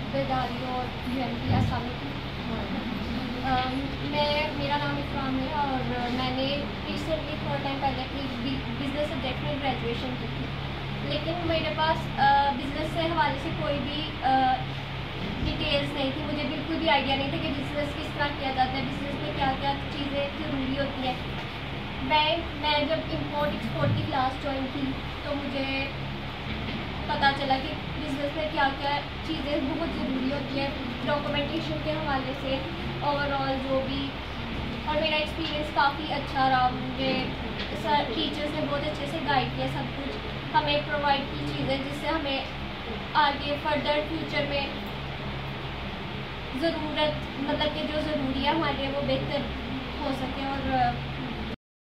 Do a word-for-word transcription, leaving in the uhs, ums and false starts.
बेदारी और यूएनपी अस्सलाम। मैं मेरा नाम इकराम है और मैंने रिसेंटली थोड़ा टाइम पहले अपनी बिज़नेस सब्जेक्ट में ग्रेजुएशन की थी, लेकिन मेरे पास बिज़नेस से हवाले से कोई भी डिटेल्स नहीं थी। मुझे बिल्कुल भी आइडिया नहीं था कि बिज़नेस किस तरह किया जाता है, बिज़नेस में क्या क्या चीज़ें ज़रूरी होती है। मैं मैं जब इंपोर्ट एक्सपोर्ट की क्लास ज्वाइन की तो मुझे पता चला कि बिज़नेस में क्या क्या चीज़ें बहुत ज़रूरी होती है, डॉक्यूमेंटेशन के हवाले से ओवरऑल जो भी। और मेरा एक्सपीरियंस काफ़ी अच्छा रहा। मुझे सर टीचर्स ने बहुत अच्छे से गाइड किया, सब कुछ हमें प्रोवाइड की चीज़ें जिससे हमें आगे फर्दर फ्यूचर में ज़रूरत मतलब कि जो ज़रूरी है हमारे लिए वो बेहतर हो सके। और